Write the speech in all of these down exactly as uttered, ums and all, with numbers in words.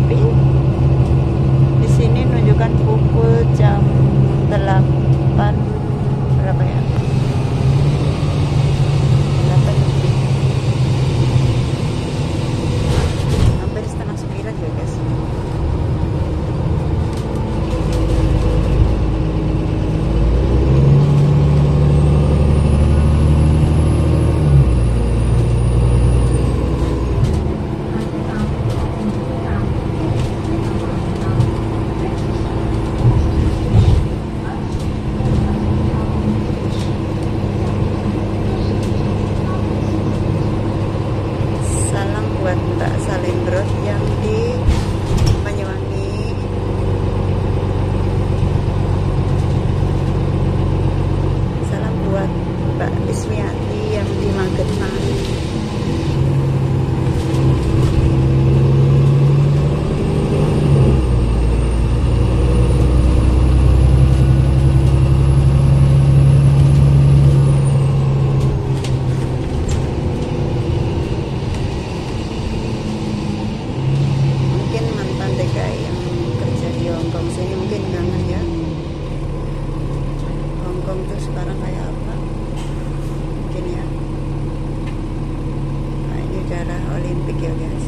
tapi di sini menunjukkan pukul jam delapan berapa ya? delapan lebih. Hampir setengah sembilan ya guys. Mbak Salendrot yang di Banyuwangi. Salam buat Mbak Ismiati yang di Magetan. Hongkong tuh sekarang kayak apa mungkin ya. Nah, ini daerah Olimpik ya guys.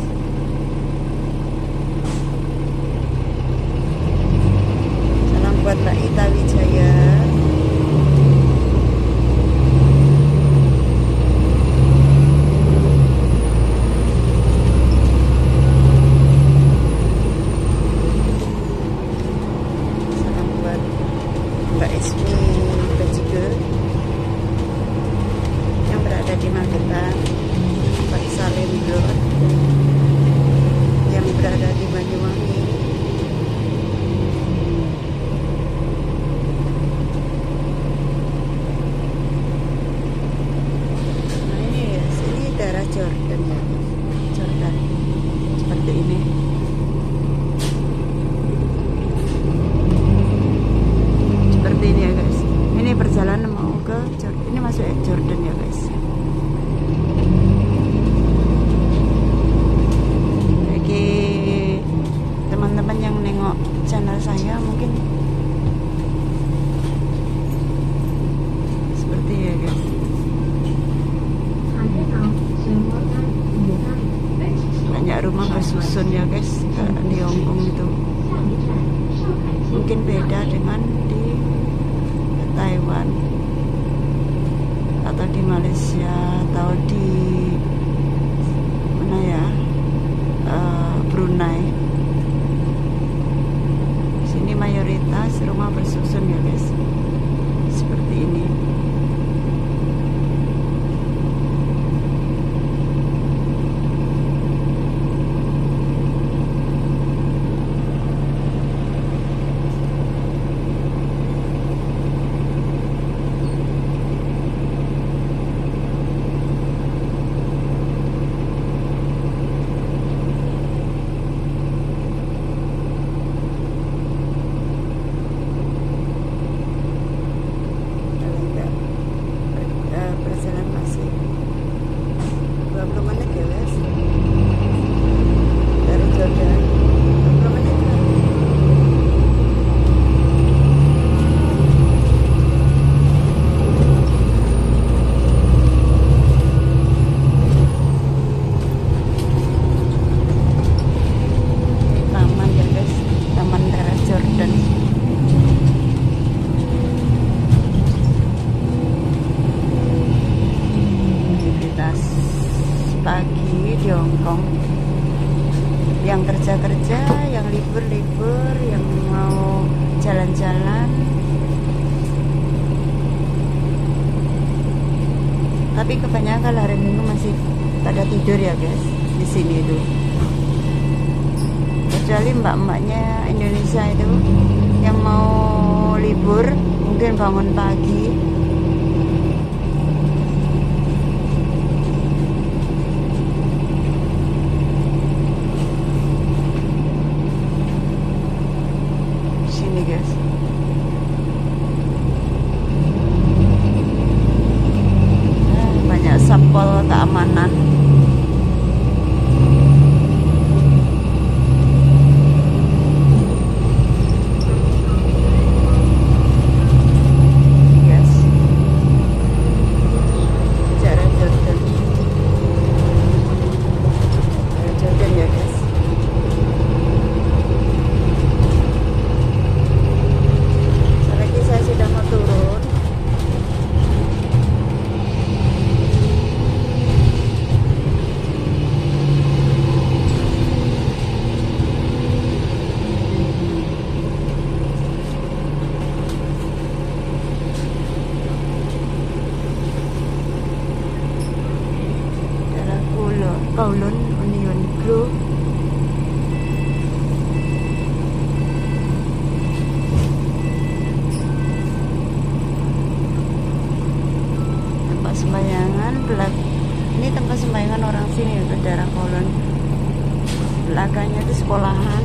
Salam buat Mbak Ita Wijaya. Salam buat Mbak Ismi yang berada di Magetan, Pak Salendrot yang berada di Banyuwangi. Nah ini ya, sini daerah Jordan ya, Jordan seperti ini. Seperti ini ya guys. Ini perjalanan mau ke Jordan. Ini masuk Jordan ya guys. Bagi teman-teman yang nengok channel saya mungkin seperti ya guys. Banyak rumah bersusun ya guys di Hongkong itu. Mungkin beda dengan di Taiwan atau di Malaysia atau di mana ya, uh, Brunei. Sini mayoritas rumah bersusun ya guys, seperti ini. Pagi di Hongkong, yang kerja-kerja, yang libur-libur, yang mau jalan-jalan. Tapi kebanyakan hari Minggu masih pada tidur ya guys di sini itu. Kecuali mbak-mbaknya Indonesia itu yang mau libur mungkin bangun pagi. Sini guys. Banyak satpol keamanan. perumahan.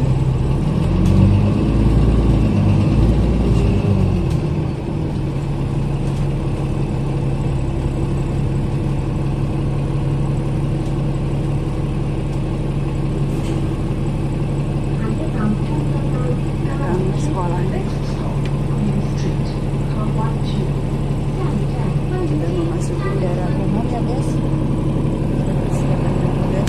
Sekolahnya sudah memasuki daerah umum ya guys. Silakan dulu guys.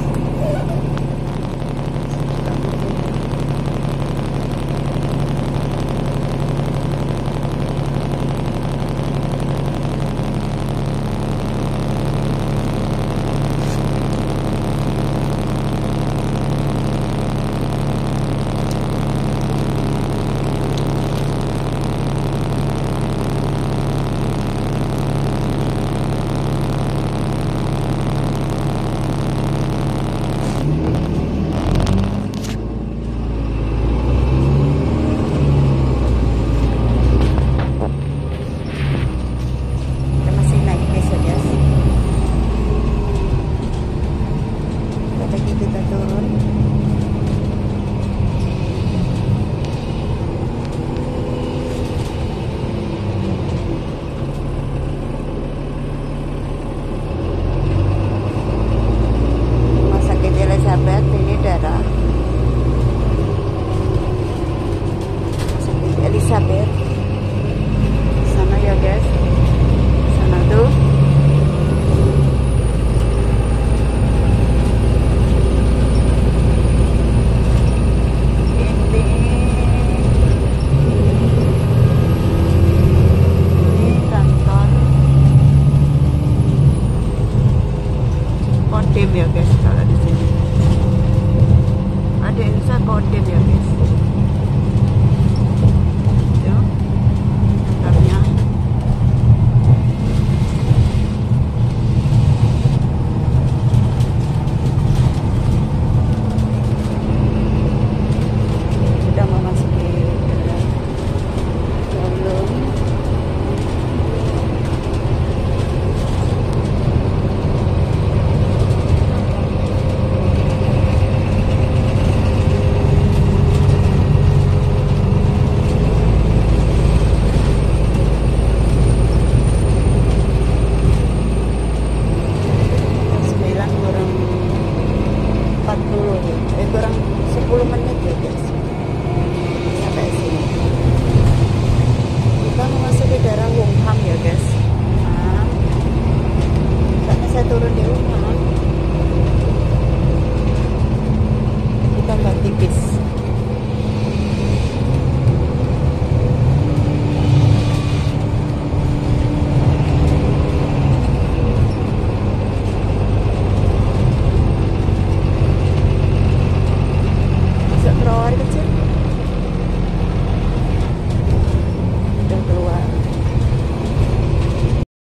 Kita turun. Rumah Sakit Elizabeth ini daerah Rumah Sakit Elizabeth. Sana ya guys. Sana tuh. Kodim ya guys, kalau di sini ada Insa Kodim ya guys. Tuh kantornya. Sudah memasuki jalur. Eh, kurang sepuluh menit ya guys sampai sini. Kita memasuki daerah Wungham ya guys. Nah, karena saya turun di Wungham, kita ganti bis.